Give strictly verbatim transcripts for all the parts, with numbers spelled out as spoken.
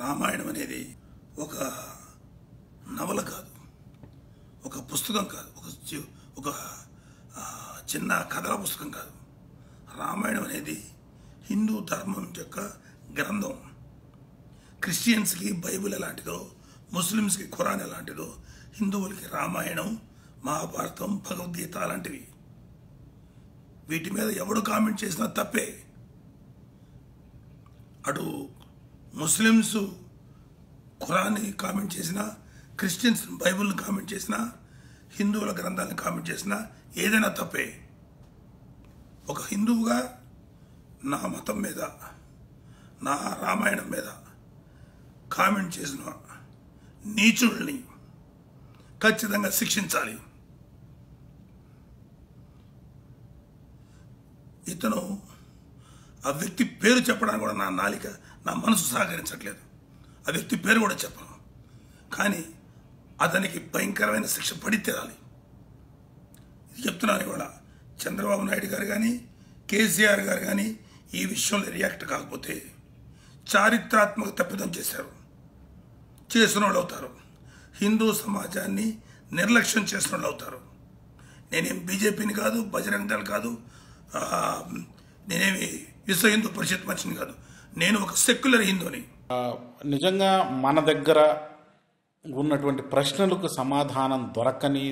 రామాయణం అనేది ఒక నవల కాదు, ఒక పుస్తకం కాదు, ఒక ఒక చిన్న కథల పుస్తకం కాదు. రామాయణం అనేది హిందూ ధర్మం యొక్క గ్రంథం. క్రిస్టియన్స్కి బైబిల్ ఎలాంటిదో, ముస్లిమ్స్కి ఖురాన్ ఎలాంటిదో, హిందువులకి రామాయణం, మహాభారతం, భగవద్గీత అలాంటివి. వీటి మీద ఎవడు కామెంట్ చేసినా తప్పే. అటు ముస్లిమ్స్ ఖురాన్ని కామెంట్ చేసినా, క్రిస్టియన్స్ బైబిల్ని కామెంట్ చేసినా, హిందువుల గ్రంథాలను కామెంట్ చేసినా ఏదైనా తప్పే. ఒక హిందువుగా నా మతం మీద, నా రామాయణం మీద కామెంట్ చేసిన నీచుల్ని ఖచ్చితంగా శిక్షించాలి. ఇతను ఆ వ్యక్తి పేరు చెప్పడానికి కూడా నా నాలిక, నా మనసు సహకరించట్లేదు. ఆ వ్యక్తి పేరు కూడా చెప్పను, కానీ అతనికి భయంకరమైన శిక్ష పడి తీరాలి. చెప్తున్నాను కూడా. చంద్రబాబు నాయుడు గారు కానీ, కేసీఆర్ గారు కానీ ఈ విషయంలో రియాక్ట్ కాకపోతే చారిత్రాత్మక తప్పిదం చేశారు, చేసిన వాళ్ళు అవుతారు. హిందూ సమాజాన్ని నిర్లక్ష్యం చేసిన వాళ్ళు అవుతారు. నేనేం బీజేపీని కాదు, బజరంగ దళ్ కాదు, నేనేమి విశ్వ హిందూ పరిషత్ మనిషిని కాదు. నేను ఒక సెక్యులర్ హిందూని. నిజంగా మన దగ్గర ఉన్నటువంటి ప్రశ్నలకు సమాధానం దొరకని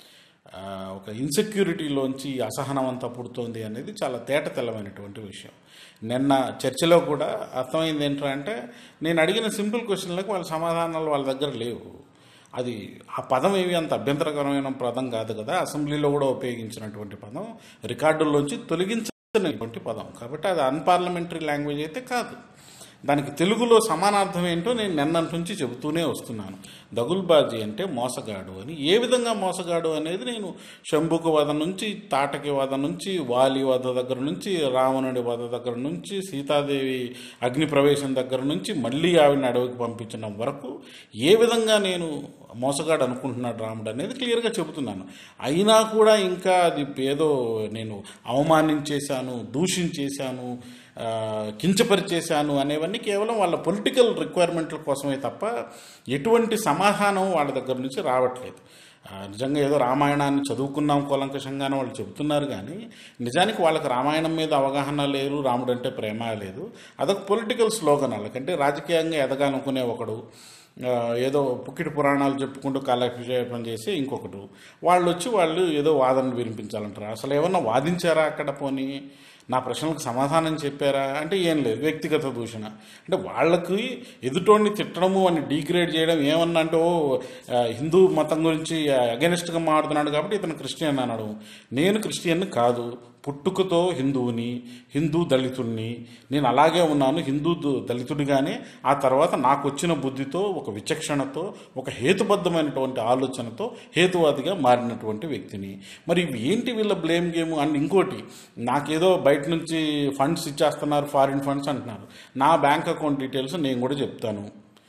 ఒక ఇన్సెక్యూరిటీలోంచి అసహనం అంతా పుడుతోంది అనేది చాలా తేట తెల్లమైనటువంటి విషయం. నిన్న చర్చలో కూడా అర్థమైంది ఏంటంటే, నేను అడిగిన సింపుల్ క్వశ్చన్లకు వాళ్ళ సమాధానాలు వాళ్ళ దగ్గర లేవు. అది ఆ పదం ఏవి అంత అభ్యంతరకరమైన పదం కాదు కదా, అసెంబ్లీలో కూడా ఉపయోగించినటువంటి పదం, రికార్డుల్లోంచి తొలగించినటువంటి పదం. కాబట్టి అది అన్పార్లమెంటరీ లాంగ్వేజ్ అయితే కాదు. దానికి తెలుగులో సమానార్థం ఏంటో నేను నిన్నటి నుంచి చెబుతూనే వస్తున్నాను. దగుల్బాజీ అంటే మోసగాడు అని. ఏ విధంగా మోసగాడు అనేది నేను శంభుకు వధ నుంచి, తాటకి వధ నుంచి, వాలి వధ దగ్గర నుంచి, రావణుడి వధ దగ్గర నుంచి, సీతాదేవి అగ్ని ప్రవేశం దగ్గర నుంచి, మళ్ళీ ఆవిడని అడవికి పంపించడం వరకు ఏ విధంగా నేను మోసగాడు అనుకుంటున్నాడు రాముడు అనేది క్లియర్గా చెబుతున్నాను. అయినా కూడా ఇంకా అది ఏదో నేను అవమానించేశాను, దూషించేశాను, కించపరిచేశాను అనేవన్నీ కేవలం వాళ్ళ పొలిటికల్ రిక్వైర్మెంట్ల కోసమే తప్ప ఎటువంటి సమాధానం వాళ్ళ దగ్గర నుంచి రావట్లేదు. నిజంగా ఏదో రామాయణాన్ని చదువుకున్నాం కూలంకషంగానే వాళ్ళు చెబుతున్నారు, కానీ నిజానికి వాళ్ళకి రామాయణం మీద అవగాహన లేదు, రాముడు అంటే ప్రేమ లేదు. అదొక పొలిటికల్ స్లోగన్. వాళ్ళకంటే రాజకీయంగా ఎదగాలనుకునే ఒకడు, ఏదో పుక్కిటి పురాణాలు చెప్పుకుంటూ కాలక్షేపం చేసి ఇంకొకటి, వాళ్ళు వచ్చి వాళ్ళు ఏదో వాదనలు వినిపించాలంటారు. అసలు ఏమన్నా వాదించారా అక్కడ? పోనీ నా ప్రశ్నలకు సమాధానం చెప్పారా అంటే ఏం లేదు. వ్యక్తిగత దూషణ అంటే వాళ్ళకి ఎదుటోడిని తిట్టడము అని డీగ్రేడ్ చేయడం. ఏమన్నా అంటే ఓ హిందూ మతం గురించి అగెనిస్ట్గా మాట్లాడుతున్నాడు కాబట్టి ఇతను క్రిస్టియన్ అన్నాడు. నేను క్రిస్టియన్ కాదు, పుట్టుకతో హిందువుని, హిందూ దళితుడిని. నేను అలాగే ఉన్నాను, హిందూ దళితుడిగానే. ఆ తర్వాత నాకు వచ్చిన బుద్ధితో, ఒక విచక్షణతో, ఒక హేతుబద్ధమైనటువంటి ఆలోచనతో హేతువాదిగా మారినటువంటి వ్యక్తిని. మరి ఇవి ఏంటి వీళ్ళ బ్లేమ్ గేమ్? అండ్ ఇంకోటి, నాకేదో బయట నుంచి ఫండ్స్ ఇచ్చేస్తున్నారు, ఫారిన్ ఫండ్స్ అంటున్నారు. నా బ్యాంక్ అకౌంట్ డీటెయిల్స్ నేను కూడా చెప్తాను.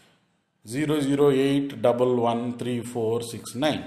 Zero zero eight double one three four six nine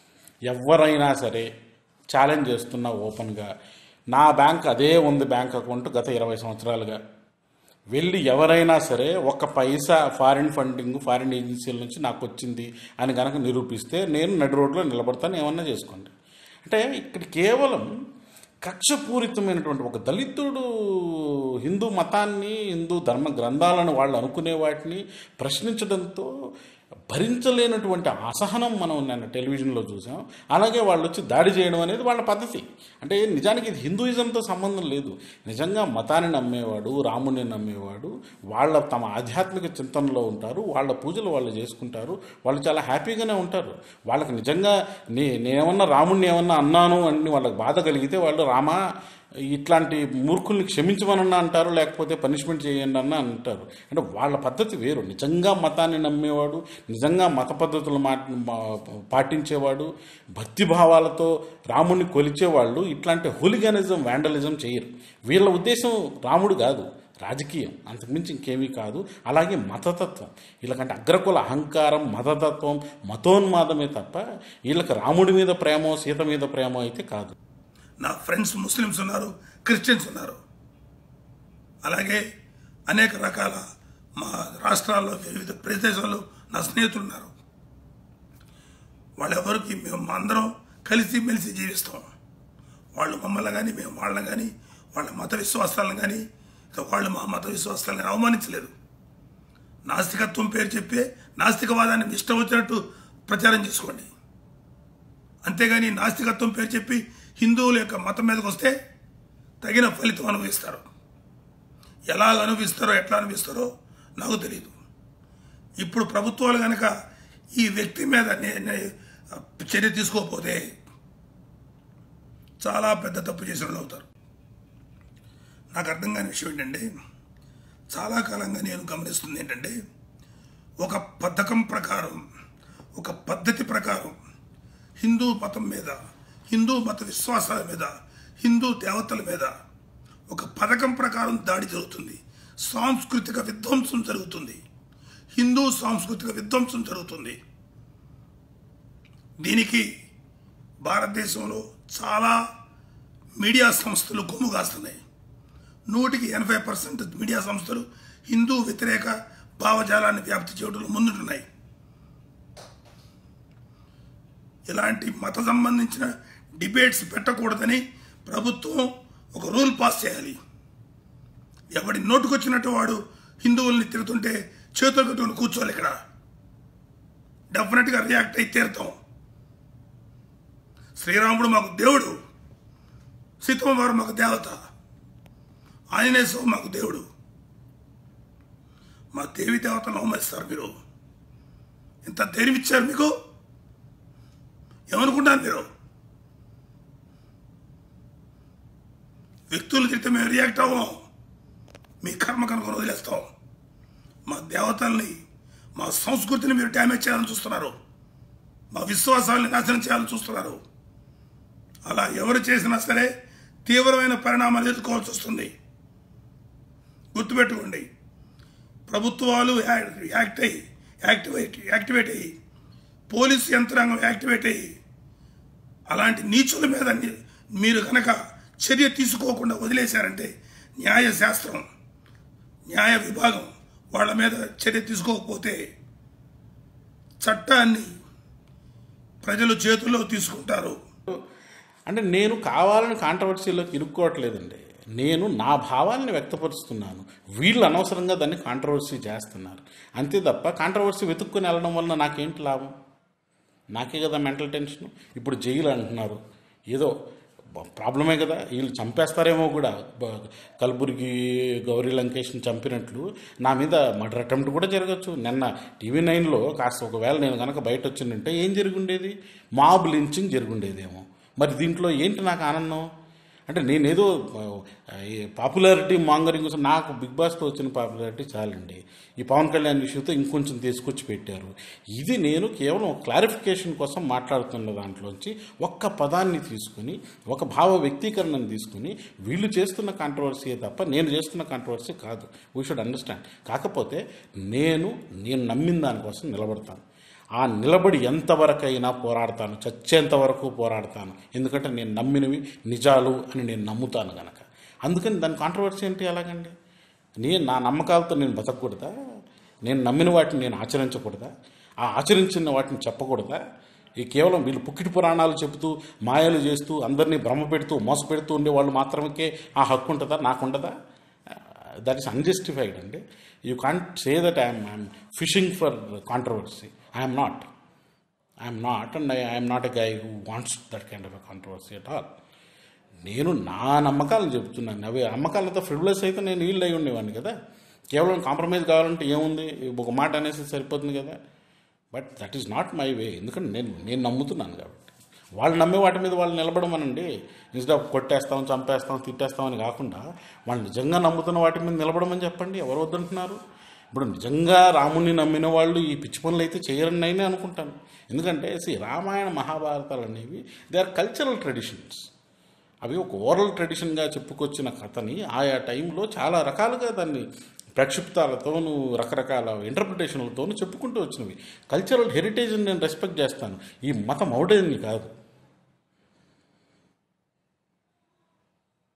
ఎవరైనా సరే ఛాలెంజ్ చేస్తున్నా ఓపెన్గా, నా బ్యాంక్ అదే ఉంది, బ్యాంక్ అకౌంట్ గత ఇరవై సంవత్సరాలుగా. వెళ్ళి ఎవరైనా సరే ఒక పైసా ఫారిన్ ఫండింగ్, ఫారిన్ ఏజెన్సీల నుంచి నాకు వచ్చింది అని కనుక నిరూపిస్తే నేను నడి రోడ్లో నిలబడతాను, ఏమన్నా చేసుకోండి. అంటే ఇక్కడ కేవలం కక్షపూరితమైనటువంటి ఒక దళితుడు హిందూ మతాన్ని, హిందూ ధర్మ గ్రంథాలను వాళ్ళు అనుకునే వాటిని ప్రశ్నించడంతో భరించలేనటువంటి అసహనం మనం నిన్న టెలివిజన్లో చూసాం. అలాగే వాళ్ళు వచ్చి దాడి చేయడం అనేది వాళ్ళ పద్ధతి. అంటే నిజానికి ఇది హిందూయిజంతో సంబంధం లేదు. నిజంగా మతాన్ని నమ్మేవాడు, రాముడిని నమ్మేవాడు, వాళ్ళ తమ ఆధ్యాత్మిక చింతనలో ఉంటారు, వాళ్ళ పూజలు వాళ్ళు చేసుకుంటారు, వాళ్ళు చాలా హ్యాపీగానే ఉంటారు. వాళ్ళకి నిజంగా నే నేనేమన్నా రాముడిని ఏమన్నా అన్నాను అని వాళ్ళకి బాధ కలిగితే వాళ్ళు రామా ఇట్లాంటి మూర్ఖుల్ని క్షమించమనన్నా అంటారు, లేకపోతే పనిష్మెంట్ చేయండి అన్న అంటారు. అంటే వాళ్ళ పద్ధతి వేరు. నిజంగా మతాన్ని నమ్మేవాడు, నిజంగా మత పద్ధతులు మా పాటించేవాడు, భక్తిభావాలతో రాముడిని కొలిచేవాళ్ళు ఇట్లాంటి హోలిగనిజం, వ్యాండలిజం చేయరు. వీళ్ళ ఉద్దేశం రాముడు కాదు, రాజకీయం, అంతకుమించి ఇంకేమీ కాదు. అలాగే మతతత్వం, వీళ్ళకంటే అగ్రకుల అహంకారం, మతతత్వం, మతోన్మాదమే తప్ప వీళ్ళకి రాముడి మీద ప్రేమో సీత మీద ప్రేమో అయితే కాదు. నా ఫ్రెండ్స్ ముస్లిమ్స్ ఉన్నారు, క్రిస్టియన్స్ ఉన్నారు, అలాగే అనేక రకాల మా రాష్ట్రాల్లో వివిధ ప్రదేశాల్లో నా స్నేహితులు ఉన్నారు. వాళ్ళెవరికి మేము అందరం కలిసి మెలిసి జీవిస్తాం. వాళ్ళు మమ్మల్ని కానీ మేము వాళ్ళని కానీ వాళ్ళ మత విశ్వాసాలను కానీ వాళ్ళు మా మత విశ్వాసాలను కానీ అవమానించలేదు. నాస్తికత్వం పేరు చెప్పే నాస్తికవాదాన్ని ఇష్టం వచ్చినట్టు ప్రచారం చేసుకోండి. అంతేగాని నాస్తికత్వం పేరు చెప్పి హిందువుల యొక్క మతం మీదకి వస్తే తగిన ఫలితం అనుభవిస్తారు. ఎలా అనుభవిస్తారో ఎట్లా అనుభవిస్తారో నాకు తెలియదు. ఇప్పుడు ప్రభుత్వాలు కనుక ఈ వ్యక్తి మీద చర్య తీసుకోకపోతే చాలా పెద్ద తప్పు చేసిన వాళ్ళు అవుతారు. నాకు అర్థం కాని విషయం ఏంటంటే, చాలా కాలంగా నేను గమనిస్తుంది ఏంటంటే, ఒక పథకం ప్రకారం ఒక పద్ధతి ప్రకారం హిందూ మతం మీద, హిందూ మత విశ్వాసాల మీద, హిందూ దేవతల మీద ఒక పథకం ప్రకారం దాడి జరుగుతుంది. సాంస్కృతిక విధ్వంసం జరుగుతుంది. హిందూ సాంస్కృతిక విధ్వంసం జరుగుతుంది. దీనికి భారతదేశంలో చాలా మీడియా సంస్థలు కొమ్ము కాస్తున్నాయి. నూటికి ఎనభై పర్సెంట్ మీడియా సంస్థలు హిందూ వ్యతిరేక భావజాలాన్ని వ్యాప్తి చేయడంలో ముందుంటున్నాయి. ఇలాంటి మత సంబంధించిన డిబేట్స్ పెట్టకూడదని ప్రభుత్వం ఒక రూల్ పాస్ చేయాలి. ఎవడి నోటుకొచ్చినట్టు వాడు హిందువుల్ని తిరుగుతుంటే చేతులు కట్టుకుని కూర్చోవాలి. ఇక్కడ డెఫినెట్గా రియాక్ట్ అయి తీరుతాం. శ్రీరాముడు మాకు దేవుడు, సీతమ్మ వారు మాకు దేవత, ఆంజనేయ స్వామి మాకు దేవుడు. మా దేవి దేవతను అవమరిస్తారు మీరు. ఇంత ధైర్యం ఇచ్చారు మీకు. ఏమనుకుంటారు మీరు? వ్యక్తులు తిరిగితే మేము రియాక్ట్ అవ్వం. మీ కర్మ కనుక వదిలేస్తాం. మా దేవతల్ని, మా సంస్కృతిని మీరు డ్యామేజ్ చేయాలని చూస్తున్నారు. మా విశ్వాసాలని నాశనం చేయాలని చూస్తున్నారు. అలా ఎవరు చేసినా సరే తీవ్రమైన పరిణామాలు ఎదుర్కోవాల్సి వస్తుంది. గుర్తుపెట్టుకోండి. ప్రభుత్వాలు యాక్ట్ అయ్యి యాక్టివేట్ యాక్టివేట్ అయ్యి పోలీసు యంత్రాంగం యాక్టివేట్ అయ్యి అలాంటి నీచుల మీద మీరు కనుక చర్య తీసుకోకుండా వదిలేశారంటే న్యాయశాస్త్రం, న్యాయ విభాగం వాళ్ళ మీద చర్య తీసుకోకపోతే చట్టాన్ని ప్రజలు చేతుల్లో తీసుకుంటారు. అంటే నేను కావాలని కాంట్రవర్సీలోకి ఇరుక్కోవట్లేదండి. నేను నా భావాలను వ్యక్తపరుస్తున్నాను. వీళ్ళు అనవసరంగా దాన్ని కాంట్రవర్సీ చేస్తున్నారు అంతే తప్ప కాంట్రవర్సీ వెతుక్కుని వెళ్ళడం వలన నాకేంటి లాభం? నాకే కదా మెంటల్ టెన్షన్. ఇప్పుడు జైలు అంటున్నారు, ఏదో ప్రాబ్లమే కదా. వీళ్ళు చంపేస్తారేమో కూడా. కల్బుర్గి గౌరీ లంకేష్ని చంపినట్లు నా మీద మర్డర్ అటెంప్ట్ కూడా జరగచ్చు. నిన్న టీవీ నైన్లో కాస్త ఒకవేళ నేను కనుక బయట వచ్చిందంటే ఏం జరుగుండేది? Mob lynching జరుగుండేదేమో. మరి దీంట్లో ఏంటి నాకు ఆనందం? అంటే నేనేదో పాపులారిటీ మాంగరింగ్ కోసం, నాకు బిగ్ బాస్తో వచ్చిన పాపులారిటీ చాలండి. ఈ పవన్ కళ్యాణ్ విషయంతో ఇంకొంచెం తీసుకొచ్చి పెట్టారు. ఇది నేను కేవలం క్లారిఫికేషన్ కోసం మాట్లాడుతున్న దాంట్లోంచి ఒక్క పదాన్ని తీసుకుని, ఒక భావ వ్యక్తీకరణను తీసుకుని వీళ్ళు చేస్తున్న కాంట్రవర్సీ తప్ప నేను చేస్తున్న కాంట్రవర్సీ కాదు. We should understand. కాకపోతే నేను నేను నమ్మిన దానికోసం నిలబడతాను. ఆ నిలబడి ఎంతవరకైనా పోరాడతాను, చచ్చేంత వరకు పోరాడతాను. ఎందుకంటే నేను నమ్మినవి నిజాలు అని నేను నమ్ముతాను కనుక. అందుకని దాని కాంట్రవర్సీ ఏంటి? అలాగండి నేను నా నమ్మకాలతో నేను బతకూడదా? నేను నమ్మిన వాటిని నేను ఆచరించకూడదా? ఆ ఆచరించిన వాటిని చెప్పకూడదా? ఈ కేవలం వీళ్ళు పుక్కిటి పురాణాలు చెబుతూ మాయలు చేస్తూ అందరినీ భ్రమ పెడుతూ మోసపెడుతూ ఉండే వాళ్ళు మాత్రమే ఆ హక్కు ఉంటుందా? నాకుండదా? దట్ ఈస్ అన్జస్టిఫైడ్ అండి. You can't say that I'm I'm fishing for controversy. I'm not I'm not and I I'm not a guy who wants that kind of a controversy at all. నేను నా నమ్మకాలను చెబుతున్నాను. అవి నమ్మకాలతో ఫ్రివ్లెస్ అయితే నేను వీళ్ళు అయి ఉండేవాడిని కదా. కేవలం కాంప్రమైజ్ కావాలంటే ఏముంది, ఒక మాట అనేసి సరిపోతుంది కదా. But that is not my way. ఎందుకంటే నేను నేను నమ్ముతున్నాను కాబట్టి. వాళ్ళు నమ్మే వాటి మీద వాళ్ళు నిలబడమనండి. ఇన్స్టెడ్ ఆఫ్ కొట్టేస్తాం, చంపేస్తాం, తిట్టేస్తామని కాకుండా వాళ్ళు నిజంగా నమ్ముతున్న వాటి మీద నిలబడమని చెప్పండి. ఎవరు వద్దంటున్నారు? ఇప్పుడు నిజంగా రాముని నమ్మిన వాళ్ళు ఈ పిచ్చి పనులు అయితే చేయరని నేనే అనుకుంటాను. ఎందుకంటే సి రామాయణ మహాభారతాలు అనేవి దే ఆర్ కల్చరల్ ట్రెడిషన్స్. అవి ఒక ఓరల్ ట్రెడిషన్గా చెప్పుకొచ్చిన కథని ఆయా టైంలో చాలా రకాలుగా దాన్ని ప్రక్షిప్తాలతోనూ రకరకాల ఇంటర్ప్రిటేషన్లతోనూ చెప్పుకుంటూ వచ్చినవి. కల్చరల్ హెరిటేజ్ని నేను రెస్పెక్ట్ చేస్తాను. ఈ మతం ఔడేని కాదు.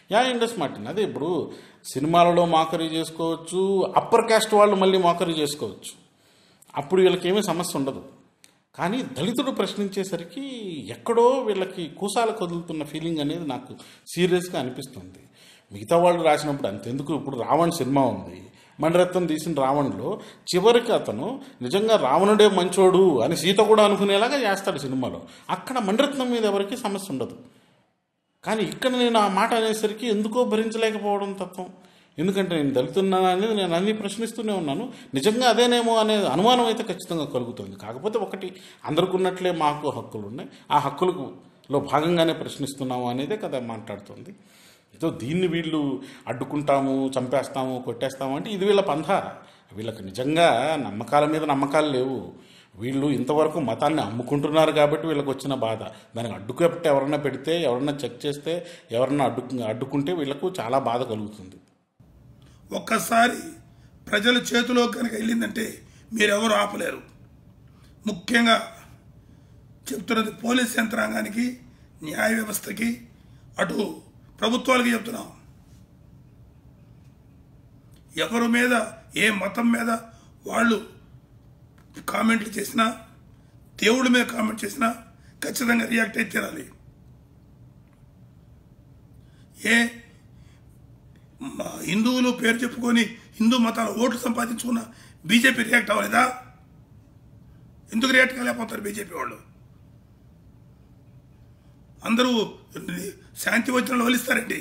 యా ఇండస్ మార్టిన్ అదే ఇప్పుడు సినిమాలలో మోకరీ చేసుకోవచ్చు, అప్పర్ క్యాస్ట్ వాళ్ళు మళ్ళీ మోకరీ చేసుకోవచ్చు, అప్పుడు వీళ్ళకి ఏమీ సమస్య ఉండదు. కానీ దళితుడు ప్రశ్నించేసరికి ఎక్కడో వీళ్ళకి కూసాలు కదులుతున్న ఫీలింగ్ అనేది నాకు సీరియస్గా అనిపిస్తుంది. మిగతా వాళ్ళు రాసినప్పుడు అంతెందుకు, ఇప్పుడు రావణ్ సినిమా ఉంది, మణిరత్నం తీసిన రావణ్లో చివరికి అతను నిజంగా రావణుడే మంచోడు అని సీత కూడా అనుకునేలాగా చేస్తాడు సినిమాలో. అక్కడ మణిరత్నం మీద ఎవరికి సమస్య ఉండదు. కానీ ఇక్కడ నేను ఆ మాట అనేసరికి ఎందుకో భరించలేకపోవడం తత్వం. ఎందుకంటే నేను దళితున్నాను అనేది నేను అన్ని ప్రశ్నిస్తూనే ఉన్నాను. నిజంగా అదేనేమో అనే అనుమానం అయితే ఖచ్చితంగా కలుగుతుంది. కాకపోతే ఒకటి, అందరికున్నట్లే మాకు హక్కులు ఉన్నాయి, ఆ హక్కులలో భాగంగానే ప్రశ్నిస్తున్నాము అనేదే కదా మాట్లాడుతుంది. ఏదో దీన్ని వీళ్ళు అడ్డుకుంటాము, చంపేస్తాము, కొట్టేస్తాము అంటే ఇది వీళ్ళ పంథా. వీళ్ళకి నిజంగా నమ్మకాల మీద నమ్మకాలు లేవు. వీళ్ళు ఇంతవరకు మతాన్ని అమ్ముకుంటున్నారు కాబట్టి వీళ్ళకి వచ్చిన బాధ. దానికి అడ్డుకట్ట ఎవరన్నా పెడితే, ఎవరన్నా చెక్ చేస్తే, ఎవరన్నా అడ్డు అడ్డుకుంటే వీళ్ళకు చాలా బాధ కలుగుతుంది. ఒక్కసారి ప్రజల చేతిలో కనుక వెళ్ళిందంటే మీరెవరు ఆపలేరు. ముఖ్యంగా చెప్తున్నది పోలీస్ యంత్రాంగానికి, న్యాయ వ్యవస్థకి, అటు ప్రభుత్వాలకి చెప్తున్నాం. ఎవరి మీద, ఏ మతం మీద వాళ్ళు కామెంట్లు చేసినా, దేవుడి మీద కామెంట్ చేసినా ఖచ్చితంగా రియాక్ట్ అయితే తీరాలి. ఏ హిందువులు పేరు చెప్పుకొని హిందూ మతాల ఓట్లు సంపాదించుకున్న బీజేపీ రియాక్ట్ అవ్వలేదా? ఎందుకు రియాక్ట్ కాలేకపోతారు బీజేపీ వాళ్ళు? అందరూ శాంతి వచనాలు వలిస్తారండి.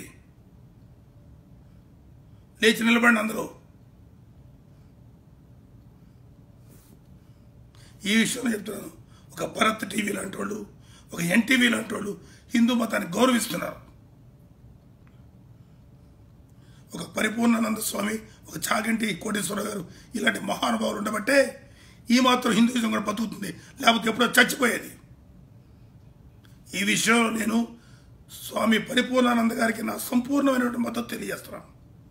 లేచి నిలబడి అందరూ. ఈ విషయంలో చెప్తున్నాను, ఒక భరత్ టీవీ లాంటి వాళ్ళు, ఒక ఎన్టీవీ లాంటి వాళ్ళు హిందూ మతాన్ని గౌరవిస్తున్నారు. ఒక పరిపూర్ణానంద స్వామి, ఒక చాగంటి కోటేశ్వరరావు గారు ఇలాంటి మహానుభావులు ఉండబట్టే ఈ మాత్రం హిందూయిజం కూడా బతుకుతుంది, లేకపోతే ఎప్పుడో చచ్చిపోయేది. ఈ విషయంలో నేను స్వామి పరిపూర్ణానంద గారికి నా సంపూర్ణమైనటువంటి మద్దతు తెలియజేస్తున్నాను.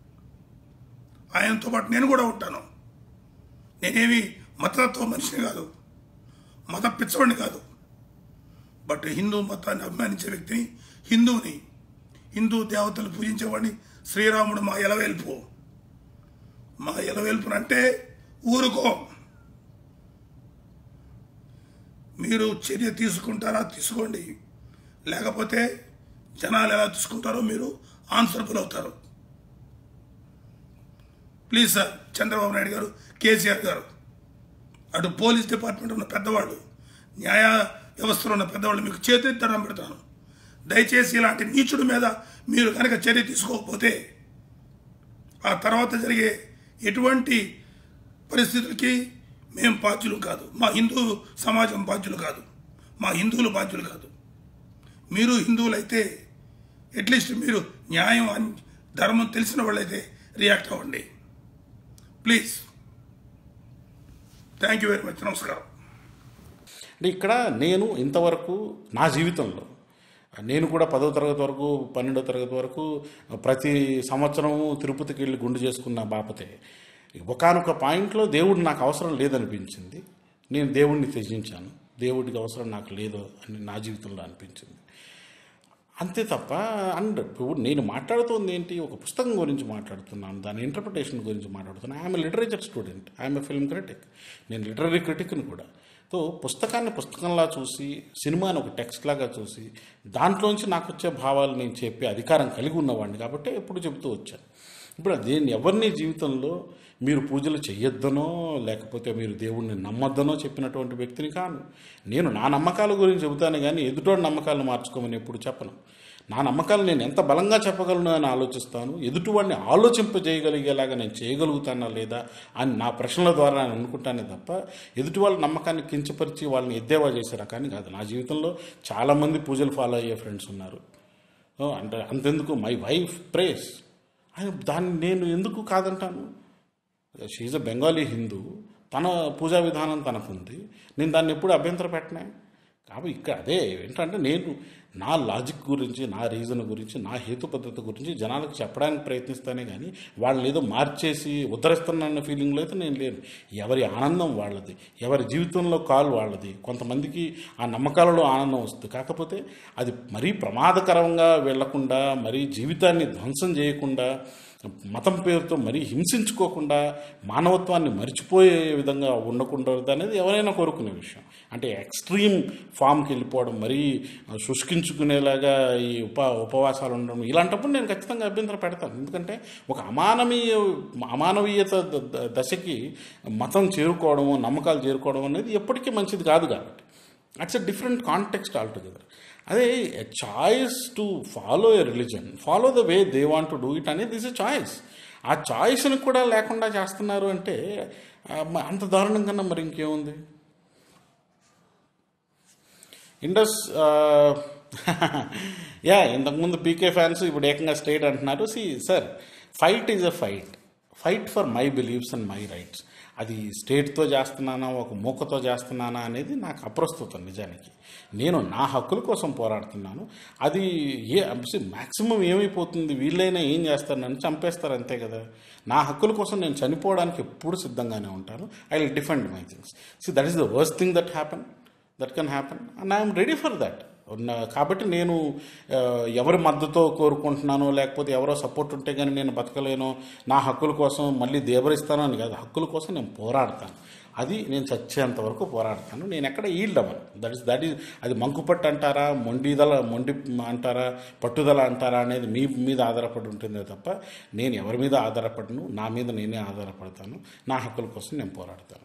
ఆయనతో పాటు నేను కూడా ఉంటాను. నేనేమి మతతత్వ మనిషిని కాదు, మత పిచ్చవాడిని కాదు. బట్ హిందూ మతాన్ని అభిమానించే వ్యక్తిని, హిందువుని, హిందూ దేవతలు పూజించేవాడిని. శ్రీరాముడు మా ఎలవేల్పు, మా ఎలవేల్పునంటే ఊరుకో. మీరు చర్య తీసుకుంటారా తీసుకోండి, లేకపోతే జనాలు ఎలా తీసుకుంటారో మీరు ఆన్సరబుల్ అవుతారు. ప్లీజ్ సార్, చంద్రబాబు నాయుడు గారు, కేసీఆర్ గారు, అటు పోలీస్ డిపార్ట్మెంట్ ఉన్న పెద్దవాళ్ళు, న్యాయ వ్యవస్థలో ఉన్న పెద్దవాళ్ళు మీకు చేతి దండం పెడతాను. దయచేసి ఇలాంటి నీచుడి మీద మీరు కనుక చర్య తీసుకోకపోతే ఆ తర్వాత జరిగే ఎటువంటి పరిస్థితులకి మేము బాధ్యులు కాదు, మా హిందూ సమాజం బాధ్యులు కాదు, మా హిందువులు బాధ్యులు కాదు. మీరు హిందువులైతే అట్లీస్ట్ మీరు న్యాయం, ధర్మం తెలిసిన వాళ్ళైతే రియాక్ట్ అవ్వండి please. Thank you very much. నమస్కారం. అంటే ఇక్కడ నేను ఇంతవరకు నా జీవితంలో నేను కూడా పదో తరగతి వరకు, పన్నెండో తరగతి వరకు ప్రతి సంవత్సరము తిరుపతికి వెళ్ళి గుండు చేసుకున్న బాపతే ఒకానొక పాయింట్లో దేవుడు నాకు అవసరం లేదనిపించింది. నేను దేవుడిని త్యజించాను, దేవుడికి అవసరం నాకు లేదు అని నా జీవితంలో అనిపించింది. అంతే తప్ప అండ్ ఇప్పుడు నేను మాట్లాడుతుంది ఏంటి, ఒక పుస్తకం గురించి మాట్లాడుతున్నాను, దాని ఇంటర్ప్రిటేషన్ గురించి మాట్లాడుతున్నాను. I'm literature student, I'm a film critic, నేను లిటరరీ క్రిటిక్ని కూడా. సో పుస్తకాన్ని పుస్తకంలా చూసి, సినిమాని ఒక టెక్స్ట్ లాగా చూసి, దాంట్లోంచి నాకు వచ్చే భావాలు నేను చెప్పే అధికారం కలిగి ఉన్నవాడిని కాబట్టి ఎప్పుడు చెబుతూ వచ్చాను. ఇప్పుడు దేన్ని ఎవరిని జీవితంలో మీరు పూజలు చెయ్యొద్దనో లేకపోతే మీరు దేవుణ్ణి నమ్మొద్దనో చెప్పినటువంటి వ్యక్తిని కాను. నేను నా నమ్మకాల గురించి చెబుతాను కానీ ఎదుటోడి నమ్మకాలను మార్చుకోమని ఎప్పుడు చెప్పను. నా నమ్మకాలు నేను ఎంత బలంగా చెప్పగలను అని ఆలోచిస్తాను. ఎదుటివాడిని ఆలోచింపజేయగలిగేలాగా నేను చేయగలుగుతానా లేదా అని నా ప్రశ్నల ద్వారా నేను అనుకుంటానే తప్ప ఎదుటి వాళ్ళ నమ్మకాన్ని కించపరిచి వాళ్ళని ఎద్దేవా చేసే రకాన్ని కాదు. నా జీవితంలో చాలామంది పూజలు ఫాలో అయ్యే ఫ్రెండ్స్ ఉన్నారు. అంటే అంతెందుకు, మై వైఫ్ ప్రేస్, దాన్ని నేను ఎందుకు కాదంటాను. షీఈ్ అ బెంగాలీ హిందూ, తన పూజా విధానం తనకుంది, నేను దాన్ని ఎప్పుడు అభ్యంతర పెట్టినా. కాబట్టి ఇక్కడ అదే ఏంటంటే నేను నా లాజిక్ గురించి, నా రీజన్ గురించి, నా హేతు పద్ధతి గురించి జనాలకు చెప్పడానికి ప్రయత్నిస్తానే కానీ వాళ్ళని ఏదో మార్చేసి ఉద్ధరిస్తున్నాన్న ఫీలింగ్లో అయితే నేను లేను. ఎవరి ఆనందం వాళ్ళది, ఎవరి జీవితంలో కాలు వాళ్ళది. కొంతమందికి ఆ నమ్మకాలలో ఆనందం వస్తుంది, కాకపోతే అది మరీ ప్రమాదకరంగా వెళ్లకుండా, మరీ జీవితాన్ని ధ్వంసం చేయకుండా, మతం పేరుతో మరీ హింసించుకోకుండా, మానవత్వాన్ని మర్చిపోయే విధంగా ఉండకుండా అనేది ఎవరైనా కోరుకునే విషయం. అంటే ఎక్స్ట్రీమ్ ఫామ్కి వెళ్ళిపోవడం, మరీ శుష్కించుకునేలాగా ఈ ఉప ఉపవాసాలు ఉండడం, ఇలాంటప్పుడు నేను ఖచ్చితంగా అభ్యంతరం పెడతాను. ఎందుకంటే ఒక అమానవీయ అమానవీయత దశకి మతం చేరుకోవడము, నమ్మకాలు చేరుకోవడం అనేది ఎప్పటికీ మంచిది కాదు. కాబట్టి it's a different context altogether. అదే choice to follow a religion, follow the way they want to do it అనేది దిస్ ఎ చాయిస్. ఆ చాయిస్ని కూడా లేకుండా చేస్తున్నారు అంటే అంత దారుణం కన్నా మరి ఇంకేముంది. ఇండస్ యా ఇంతకుముందు పీకే ఫ్యాన్స్ ఇప్పుడు ఏకంగా స్టేట్ అంటున్నారు. See sir, fight is a fight fight for my beliefs and my rights. అది స్టేట్తో చేస్తున్నానా, ఒక మూకతో చేస్తున్నానా అనేది నాకు అప్రస్తుతం. నిజానికి నేను నా హక్కుల కోసం పోరాడుతున్నాను. అది ఏ మ్యాక్సిమం ఏమైపోతుంది, వీళ్ళైనా ఏం చేస్తారు, నన్ను చంపేస్తారు అంతే కదా. నా హక్కుల కోసం నేను చనిపోవడానికి ఎప్పుడు సిద్ధంగానే ఉంటాను. I will defend my things. See that is the worst thing that happen that can happen and I'm ready for that. కాబట్టి నేను ఎవరి మద్దతు కోరుకుంటున్నానో, లేకపోతే ఎవరో సపోర్ట్ ఉంటే కానీ నేను బతకలేను, నా హక్కుల కోసం మళ్ళీ దేవరిస్తాను అని కాదు. హక్కుల కోసం నేను పోరాడతాను. అది నేను చచ్చేంత వరకు పోరాడతాను. నేను ఎక్కడ ఈల్డ్ అవ్వను. దట్ ఇస్ దట్ ఈజ్ అది మంకుపట్టు అంటారా, మొండిదల మొండి అంటారా, పట్టుదల అంటారా అనేది మీ మీద ఆధారపడి ఉంటుందే తప్ప నేను ఎవరి మీద ఆధారపడను. నా మీద నేనే ఆధారపడతాను. నా హక్కుల కోసం నేను పోరాడతాను.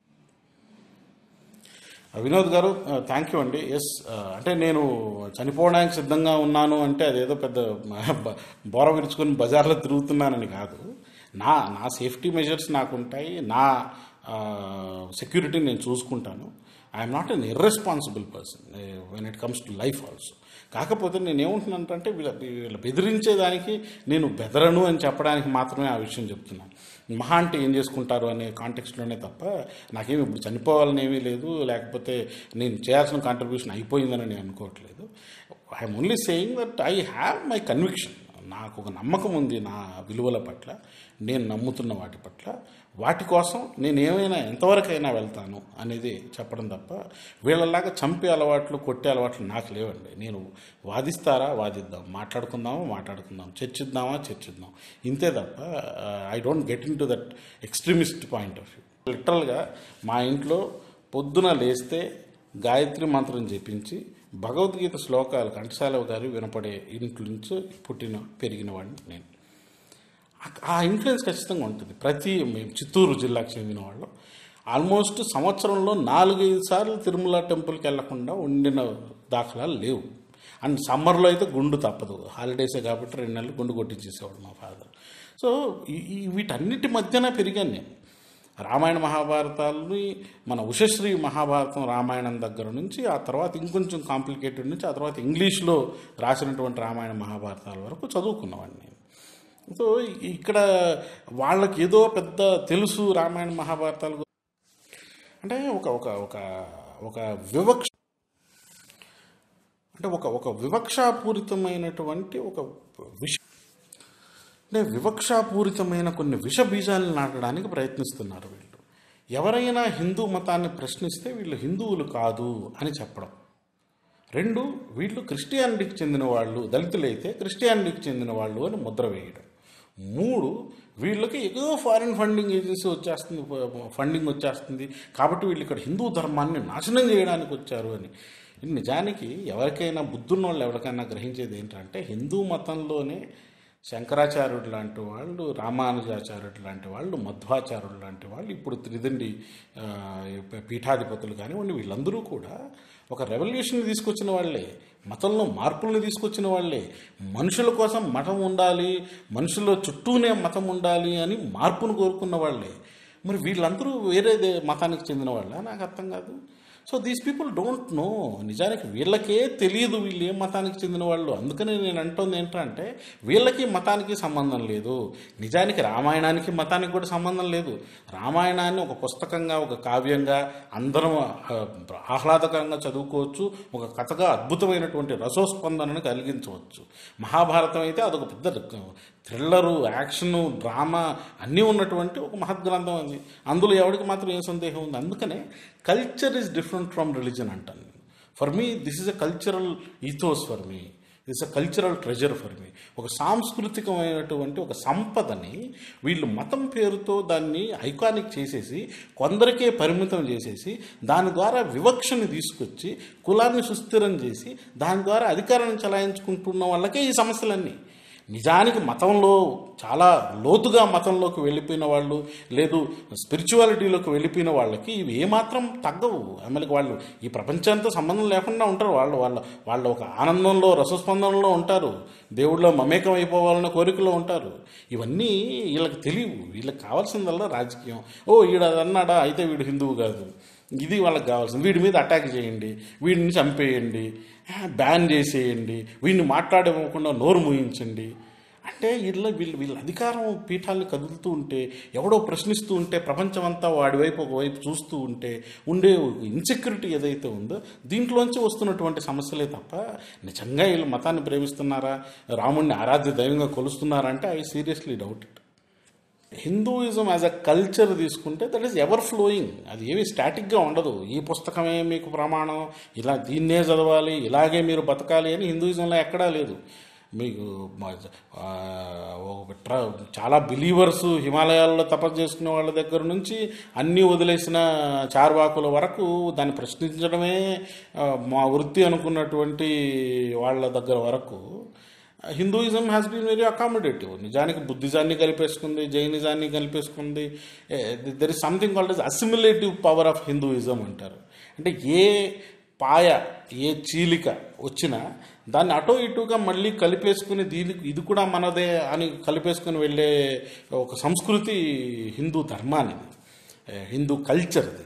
వినోద్ గారు, థ్యాంక్ యూ అండి. ఎస్, అంటే నేను చనిపోవడానికి సిద్ధంగా ఉన్నాను అంటే అదేదో పెద్ద బోర విరుచుకొని బజార్లో తిరుగుతున్నానని కాదు. నా నా సేఫ్టీ మెజర్స్ నాకు ఉంటాయి. నా సెక్యూరిటీని నేను చూసుకుంటాను. I'm not an irresponsible person when it comes to life also. కాకపోతే నేను ఏమంటున్నానంటే వీళ్ళ వీళ్ళు బెదిరించేదానికి నేను బెదరను అని చెప్పడానికి మాత్రమే ఆ విషయం చెప్తున్నాను. మహా అంటే ఏం చేసుకుంటారు అనే కాంటెక్స్ట్లోనే తప్ప నాకేమి ఇప్పుడు చనిపోవాలని ఏమీ లేదు, లేకపోతే నేను చేయాల్సిన కాంట్రిబ్యూషన్ అయిపోయిందని నేను అనుకోవట్లేదు. I'm only saying that I have my conviction. నాకు ఒక నమ్మకం ఉంది నా విలువల పట్ల, నేను నమ్ముతున్న వాటి పట్ల. వాటి కోసం నేను ఏమైనా ఎంతవరకైనా వెళ్తాను అనేది చెప్పడం తప్ప వీళ్ళలాగా చంపే అలవాట్లు, కొట్టే అలవాట్లు నాకు లేవండి. నేను వాదిస్తారా వాదిద్దాం, మాట్లాడుకుందామా మాట్లాడుకుందాం, చర్చిద్దామా చర్చిద్దాం, ఇంతే తప్ప I don't get into that extremist point of view. లిటరల్గా మా ఇంట్లో పొద్దున లేస్తే గాయత్రి మంత్రం జపించి భగవద్గీత శ్లోకాలు కంఠశాల గారి వినపడే ఇంట్లో నుంచి పుట్టిన పెరిగిన వాడిని నేను. ఆ ఇన్ఫ్లుయెన్స్ ఖచ్చితంగా ఉంటుంది. ప్రతి మేము చిత్తూరు జిల్లాకు చెందిన వాళ్ళు ఆల్మోస్ట్ సంవత్సరంలో నాలుగైదు సార్లు తిరుమల టెంపుల్కి వెళ్లకుండా ఉండిన దాఖలాలు లేవు. అండ్ సమ్మర్లో అయితే గుండు తప్పదు, హాలిడేసే కాబట్టి రెండు నెలలు గుండు కొట్టించేసేవాడు మా ఫాదర్. సో ఈ వీటన్నిటి మధ్యన పెరిగాను నేను. రామాయణ మహాభారతాలని మన ఉషశ్రీ మహాభారతం రామాయణం దగ్గర నుంచి, ఆ తర్వాత ఇంకొంచెం కాంప్లికేటెడ్ నుంచి, ఆ తర్వాత ఇంగ్లీష్లో రాసినటువంటి రామాయణ మహాభారతాల వరకు చదువుకున్నవాడిని నేను. సో ఇక్కడ వాళ్ళకి ఏదో పెద్ద తెలుసు రామాయణ మహాభారతాలు అంటే ఒక ఒక ఒక ఒక వివక్ష అంటే ఒక ఒక వివక్షాపూరితమైనటువంటి ఒక విష అంటే వివక్షాపూరితమైన కొన్ని విష బీజాలను నాటడానికి ప్రయత్నిస్తున్నారు వీళ్ళు. ఎవరైనా హిందూ మతాన్ని ప్రశ్నిస్తే వీళ్ళు హిందువులు కాదు అని చెప్పడం. రెండు, వీళ్ళు క్రిస్టియానిటీకి చెందిన వాళ్ళు, దళితులైతే క్రిస్టియానిటీకి చెందిన వాళ్ళు అని ముద్ర వేయడం. మూడు, వీళ్ళకి ఏదో ఫారిన్ ఫండింగ్ ఏజెన్సీ వచ్చేస్తుంది, ఫండింగ్ వచ్చేస్తుంది కాబట్టి వీళ్ళు ఇక్కడ హిందూ ధర్మాన్ని నాశనం చేయడానికి వచ్చారు అని. నిజానికి ఎవరికైనా బుద్ధున్న వాళ్ళు ఎవరికైనా గ్రహించేది ఏంటంటే హిందూ మతంలోనే శంకరాచార్యుడు లాంటి వాళ్ళు, రామానుజాచార్యుడు లాంటి వాళ్ళు, మధ్వాచార్యుడు లాంటి వాళ్ళు, ఇప్పుడు త్రిదండి పీఠాధిపతులు కానివ్వండి, వీళ్ళందరూ కూడా ఒక రెవల్యూషన్ తీసుకొచ్చిన వాళ్ళే, మతంలో మార్పులను తీసుకొచ్చిన వాళ్ళే. మనుషుల కోసం మతం ఉండాలి, మనుషుల చుట్టూనే మతం ఉండాలి అని మార్పును కోరుకున్న వాళ్ళే. మరి వీళ్ళందరూ వేరే మతానికి చెందిన వాళ్ళ నాకు అర్థం కాదు. So these people don't know. నిజానికి వీళ్ళకే తెలియదు వీళ్ళు ఏ మతానికి చెందిన వాళ్ళు. అందుకని నేను అంటుంది ఏంటంటే వీళ్ళకి మతానికి సంబంధం లేదు. నిజానికి రామాయణానికి మతానికి కూడా సంబంధం లేదు. రామాయణాన్ని ఒక పుస్తకంగా, ఒక కావ్యంగా అందరం ఆహ్లాదకరంగా చదువుకోవచ్చు, ఒక కథగా అద్భుతమైనటువంటి రసోస్పందనను కలిగించవచ్చు. మహాభారతం అయితే అదొక పెద్ద థ్రిల్లరు, యాక్షను, డ్రామా అన్నీ ఉన్నటువంటి ఒక మహద్గ్రంథం అది. అందులో ఎవరికి మాత్రం ఏం సందేహం ఉంది. అందుకనే culture is different from religion అంటాను. For me this is a cultural ethos, for me this a cultural treasure for me. ఒక సాంస్కృతికమైనటువంటి ఒక సంపదని వీళ్ళు మతం పేరుతో దాన్ని ఐకానిక్ చేసేసి కొందరికే పరిమితం చేసేసి దాని ద్వారా వివక్షని తీసుకొచ్చి కులాన్ని సుస్థిరం చేసి దాని ద్వారా అధికారాన్ని చలాయించుకుంటున్న వాళ్ళకే ఈ సమస్యలన్నీ. నిజానికి మతంలో చాలా లోతుగా మతంలోకి వెళ్ళిపోయిన వాళ్ళు, లేదు స్పిరిచువాలిటీలోకి వెళ్ళిపోయిన వాళ్ళకి ఇవి ఏమాత్రం తగ్గవు. ఆమెకి వాళ్ళు ఈ ప్రపంచంతో సంబంధం లేకుండా ఉంటారు. వాళ్ళు వాళ్ళ వాళ్ళ ఒక ఆనందంలో, రసస్పందనలో ఉంటారు. దేవుళ్ళో మమేకం అయిపోవాలన్న కోరికలో ఉంటారు. ఇవన్నీ వీళ్ళకి తెలియవు. వీళ్ళకి కావాల్సిందల్లా రాజకీయం. ఓ వీడు అది అన్నాడా, అయితే వీడు హిందువు కాదు, ఇది వాళ్ళకి కావాల్సింది. వీడి మీద అటాక్ చేయండి, వీడిని చంపేయండి, బ్యాన్ చేసేయండి, వీడిని మాట్లాడకుండా నోరు మూయించండి. అంటే వీళ్ళ వీళ్ళు వీళ్ళ అధికారం పీఠాలని కదులుతూ ఉంటే, ఎవడో ప్రశ్నిస్తూ ఉంటే, ప్రపంచం అంతా వాడివైపు ఒకవైపు చూస్తూ ఉంటే ఉండే ఇన్సెక్యూరిటీ ఏదైతే ఉందో దీంట్లోంచి వస్తున్నటువంటి సమస్యలే తప్ప నిజంగా వీళ్ళు మతాన్ని ప్రేమిస్తున్నారా, రాముడిని ఆరాధ్య దైవంగా కొలుస్తున్నారా అంటే I seriously doubt it. Hinduism as a culture తీసుకుంటే దట్ ఈస్ ఎవర్ ఫ్లోయింగ్. అది ఏమి స్టాటిక్గా ఉండదు. ఈ పుస్తకమే మీకు ప్రమాణం, ఇలా దీన్నే చదవాలి, ఇలాగే మీరు బతకాలి అని హిందూయిజంలో ఎక్కడా లేదు. మీకు చాలా బిలీవర్స్ హిమాలయాల్లో తపస్సు చేసుకునే వాళ్ళ దగ్గర నుంచి అన్నీ వదిలేసిన చార్వాకుల వరకు దాన్ని ప్రశ్నించడమే మా వృత్తి అనుకున్నటువంటి వాళ్ళ దగ్గర వరకు Hinduism has been very accommodative. నిజానికి బుద్ధిజాన్ని కలిపేసుకుంది, జైనిజాన్ని కలిపేసుకుంది. There is something called as assimilative power of Hinduism అంటారు. అంటే ఏ పాయ, ఏ చీలిక వచ్చినా దాన్ని అటో ఇటుగా మళ్ళీ కలిపేసుకుని దీనికి ఇది కూడా మనదే అని కలిపేసుకుని వెళ్ళే ఒక సంస్కృతి హిందూ ధర్మానిది, హిందూ కల్చర్ది.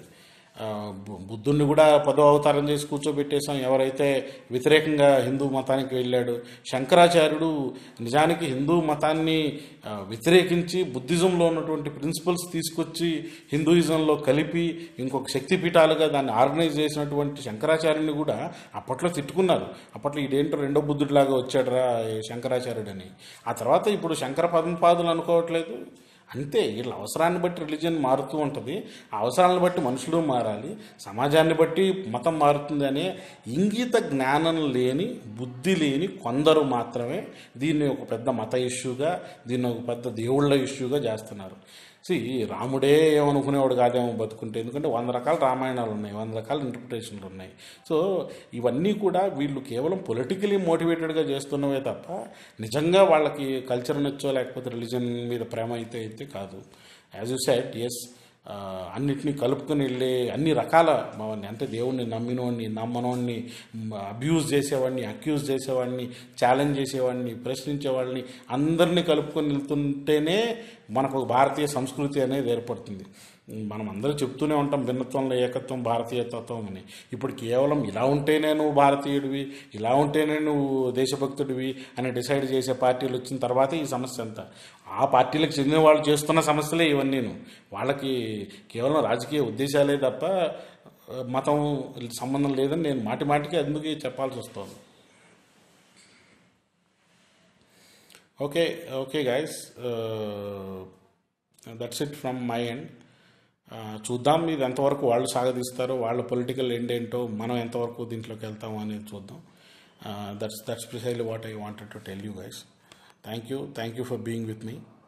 బుద్ధుడిని కూడా పదో అవతారం చేసి కూర్చోబెట్టేశాం ఎవరైతే వ్యతిరేకంగా హిందూ మతానికి వెళ్ళాడు. శంకరాచార్యుడు నిజానికి హిందూ మతాన్ని వ్యతిరేకించి బుద్ధిజంలో ఉన్నటువంటి ప్రిన్సిపల్స్ తీసుకొచ్చి హిందూయిజంలో కలిపి ఇంకొక శక్తిపీఠాలుగా దాన్ని ఆర్గనైజ్ చేసినటువంటి శంకరాచార్యుని కూడా అప్పట్లో తిట్టుకున్నారు. అప్పట్లో ఇదేంటో రెండో బుద్ధుడిలాగా వచ్చాడురా శంకరాచార్యుడని. ఆ తర్వాత ఇప్పుడు శంకర పద్మపాదులు అనుకోవట్లేదు. అంతే, వీళ్ళ అవసరాన్ని బట్టి రిలీజియన్ మారుతూ ఉంటుంది. ఆ అవసరాలను బట్టి మనుషులు మారాలి, సమాజాన్ని బట్టి మతం మారుతుంది అనే ఇంగిత జ్ఞానం లేని, బుద్ధి లేని కొందరు మాత్రమే దీన్ని ఒక పెద్ద మత ఇష్యూగా, దీన్ని ఒక పెద్ద దేవుళ్ళ ఇష్యూగా చేస్తున్నారు. సి రాముడే ఏమనుకునేవాడు కాదేమో బతుకుంటే, ఎందుకంటే వంద రకాల రామాయణాలు ఉన్నాయి, వంద రకాల ఇంటర్ప్రిటేషన్లు ఉన్నాయి. సో ఇవన్నీ కూడా వీళ్ళు కేవలం పొలిటికలీ మోటివేటెడ్గా చేస్తున్నవే తప్ప నిజంగా వాళ్ళకి కల్చర్ నచ్చో లేకపోతే రిలీజన్ మీద ప్రేమ అయితే అయితే కాదు. యాజ్ యూ సెడ్, ఎస్, అన్నిటినీ కలుపుకొని వెళ్ళే అన్ని రకాల అంటే దేవుణ్ణి నమ్మినోడిని, నమ్మనోడిని, అబ్యూజ్ చేసేవాడిని, అక్యూజ్ చేసేవాడిని, ఛాలెంజ్ చేసేవాడిని, ప్రశ్నించేవాడిని అందరినీ కలుపుకొని వెళ్తుంటేనే మనకు భారతీయ సంస్కృతి అనేది ఏర్పడుతుంది. మనం అందరూ చెప్తూనే ఉంటాం భిన్నత్వంలో ఏకత్వం, భారతీయతత్వం అని. ఇప్పుడు కేవలం ఇలా ఉంటేనే నువ్వు భారతీయుడివి, ఇలా ఉంటేనే నువ్వు దేశభక్తుడివి అని డిసైడ్ చేసే పార్టీలు వచ్చిన తర్వాతే ఈ సమస్య అంతా. ఆ పార్టీలకు చెందిన వాళ్ళు చేస్తున్న సమస్యలే ఇవన్నీను. వాళ్ళకి కేవలం రాజకీయ ఉద్దేశాలే తప్ప మతం సంబంధం లేదని నేను మాటి మాటికి అందుకే చెప్పాల్సి వస్తుంది. Okay okay guys, that's it from my end. చూద్దాం ఇది ఎంతవరకు వాళ్ళు సాగదీస్తారో, వాళ్ళ పొలిటికల్ ఎండ్ ఏంటో, మనం ఎంతవరకు దీంట్లోకి వెళ్తామో అనేది చూద్దాం. That's that's precisely what I wanted to tell you guys. Thank you thank you for being with me.